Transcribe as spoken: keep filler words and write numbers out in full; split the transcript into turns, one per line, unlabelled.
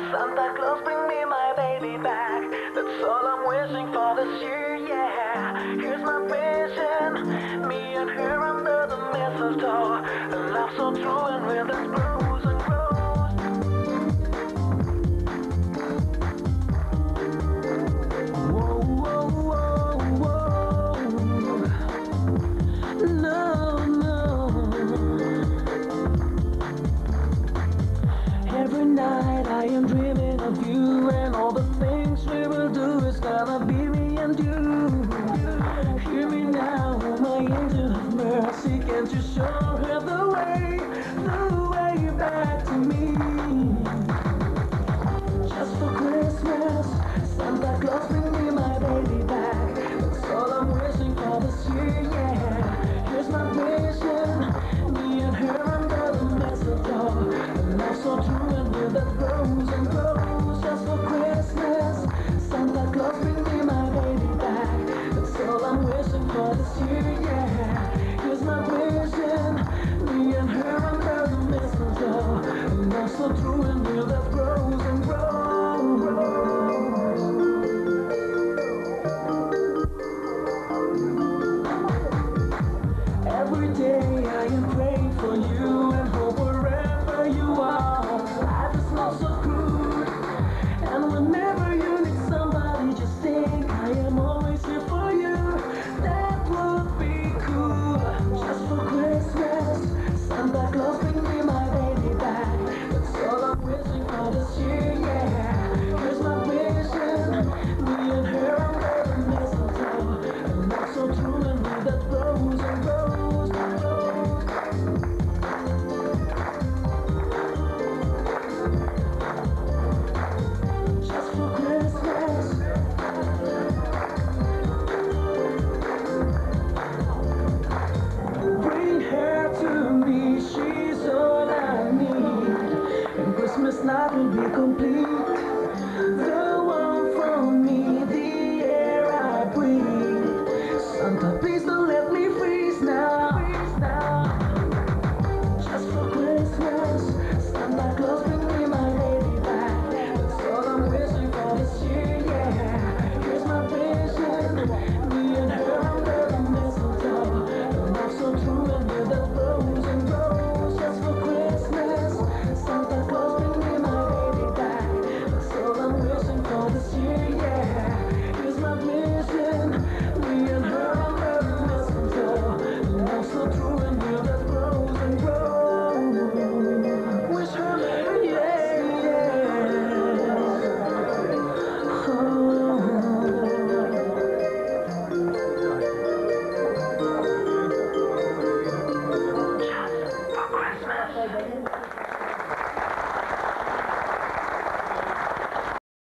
Santa Claus, bring me my baby back. That's all I'm wishing for this year, yeah. Here's my vision, me and her under the mistletoe. A love so true and real that grows and grows. Whoa, whoa, whoa, whoa. No, no. Every night I am dreaming of you, and all the things we will do is gonna be me and you. Hear me now, oh my angel of mercy, can't you show her the way, the way back to me? Just for Christmas, Santa Claus, bring me my baby back. That's all I'm wishing for this year, yeah. Here's my vision, me and her under the mistletoe. And love so true and real that grows and grows. Just for Christmas, Santa Claus, bring me my baby back. That's all I'm wishing for this year, yeah. Here's my vision, me and her under the mistletoe. And love so true and real that grows and grows. Every day I am praying for you and hope wherever you are. Life is not so good, and whenever you need somebody, just think I am always here for you. That would be cool. Just for Christmas, Santa Claus, bring me my baby back. That's all I'm wishing for this year, yeah. Here's my vision, me and her under the mistletoe. And love so true and real that grows and grows and grows. Just for Christmas. Bring her to me, she's all I need. And Christmas night will be complete.